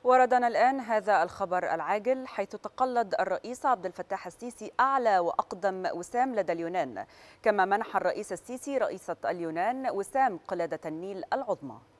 وردنا الآن هذا الخبر العاجل، حيث تقلد الرئيس عبد الفتاح السيسي أعلى وأقدم وسام لدى اليونان، كما منح الرئيس السيسي رئيسة اليونان وسام قلادة النيل العظمى.